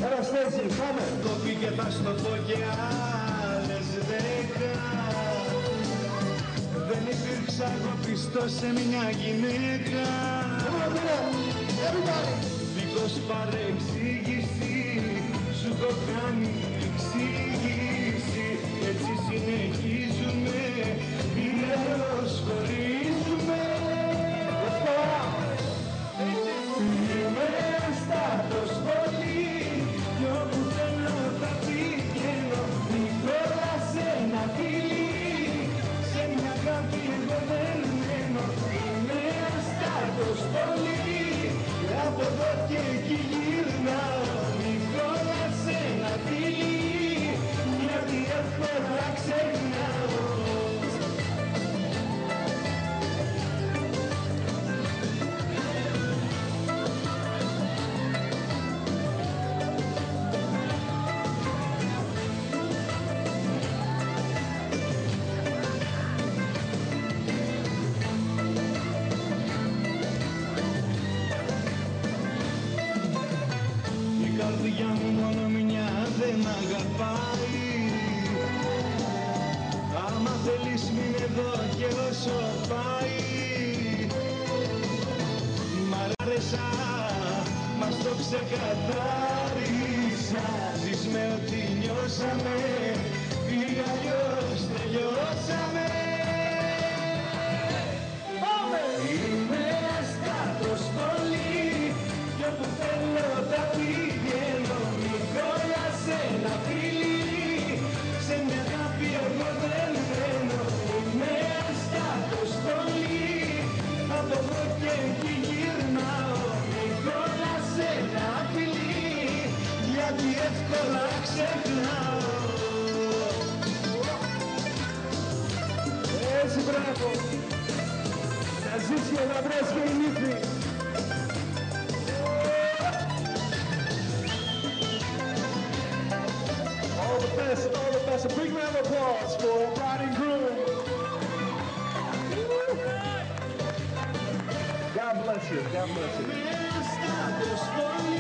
Έλα Stasey, πάμε. Κόπη και θα στο πω και άλλες 10. Δεν υπήρξα εγώ πιστός σε μια γυναίκα. Δίχως παρεξήγηση σου το κάνει εξήγηση. Έτσι συνεχίζουμε, ηλιώς χωρίζουμε. Είμαι στάτος πολύ κι όπου θέλω θα πηγαίνω. Νικόλα σε ένα φίλι, σε μια αγάπη εγώ δεν μένω. Είμαι στάτος πολύ και από εδώ και εκεί γυρνάω. Νικόλα σε ένα φίλι, γιατί εύκολα ξεχνάω. Η καρδιά μου μόνο μια δεν αγαπάει. Άμα θέλεις μείνε εδώ και όσο πάει. Μ' άρεσα, μας το ξεκαθάρισα. Ζεις με ό,τι νιώσαμε, ή αλλιώς τελειώσαμε. Είμαι στάτος πολύ κι όπου θέλω θα πηγαίνω. Νικόλα σε ένα φίλι, σε μια αγάπη εγώ δεν μένω. Είμαι στάτος πολύ, από εδώ και εκεί γυρνάω. Νικόλα σε ένα φίλι, γιατί εύκολα ξεχνάω. Έτσι, μπράβο. Να ζήσει ο γαμπρός και η νύφη. All the best, all the best. A big round of applause for bride and groom. God bless you, God bless you. Είμαι στάτος πολύ